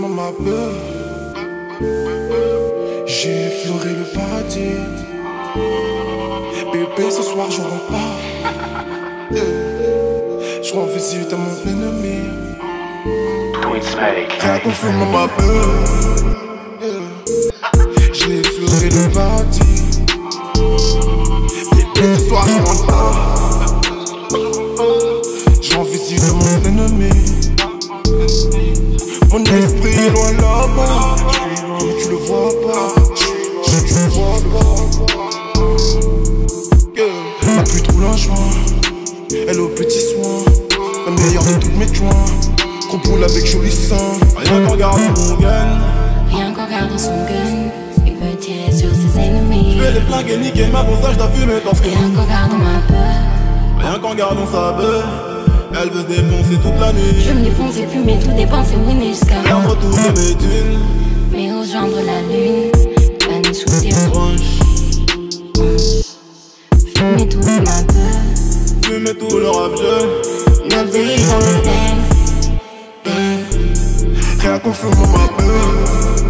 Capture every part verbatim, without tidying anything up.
dans ma peur. J'ai effleuré le paradis. Bébé, ce soir je rentre pas. Yeah. Je rends visite à mon ennemi. Rien qu'on fume dans ma peur. Yeah. J'ai effleuré le paradis. Bébé, ce soir je rentre pas. Je rends visite à mon ennemi. Mon esprit est loin là-bas. Tu le vois pas. Tu le vois pas. Yeah. Ma pute roule un joint. Elle au petit soin. La meilleure de toutes mes joints. Gros boule avec joli sein. Rien qu'en gardant mon gun. Rien qu'en gardant son gun. Il peut tirer sur ses ennemis. Je vais les flinguer, niquer ma bonsage, la fumée dans ce Rien qu'en gardant ma peur. Rien qu'en gardant sa beuh. Elle veut se défoncer toute la nuit. Je me défonce et fumer, tout dépenser, winner jusqu'à perdre tout de mes thunes. Mais rejoindre la lune. Paner sous tes branches. Fumer toute ma peur. Fumer tout le rap jeu. neuf délits dans le dance. Dance. Rien qu'on fume dans ma peur.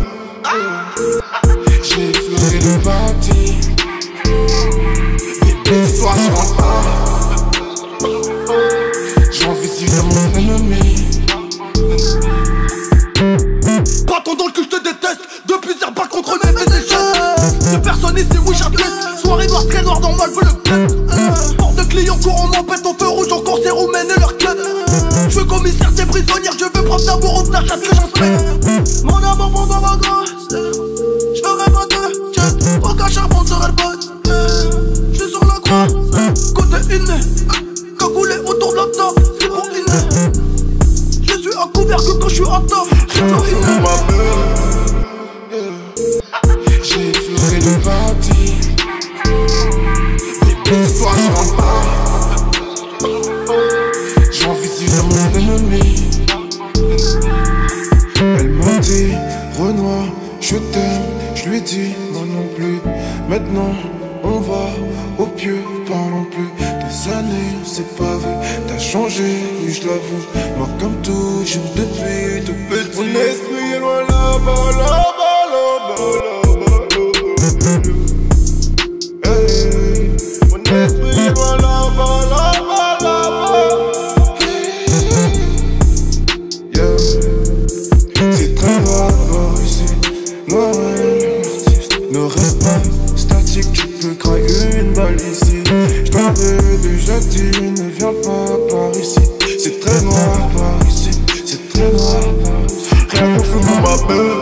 J'ai effleuré le paradis. Bébé, ce soir je rentre pas. J'en visite à mon ennemi. Pas ton que je te déteste. Depuis c'est pas contre mes échecs. De personne ici, oui j'atteste. Soirée noire, très noire, normal, veut le test. Porte de clients, courant m'empête au feu rouge, encore c'est roumaine et leur quête. Je veux commissaire, t'es prisonnière, je veux prendre d'amour au Snapchat que j'inspecte. Mon amour pour dans ma gosse. Je ferai pas de jet, aucun charbon serait le pote. Je suis sur la croix, côté une. Cagoulé autour de la table, c'est pour une. Je suis à couvert que quand je suis à table. J'ai effleuré ma peur. J'ai effleuré le paradis. Bébé, ce soir je rentre pas. J'en visite à mon ennemi. Elle m'a dit, Renoir, je t'aime. Je lui dis, moi non plus. Maintenant, on va au pieu, parlons plus. Des années, on s'est pas vu. T'as changé, oui, je l'avoue. Moi, comme toujours, depuis tout petit. Mon esprit est loin là-bas, là-bas, là-bas, là-bas, là-bas. Hey, mon esprit est loin là-bas, là-bas, là-bas. Yeah. C'est très noir par ici. Noir et artiste. Ne reste pas statique, tu peux craquer une balle ici. Je t'avais déjà dit, ne viens pas par ici. C'est très noir par ici, c'est très noir par ici. Rien qu'on fume dans ma peur.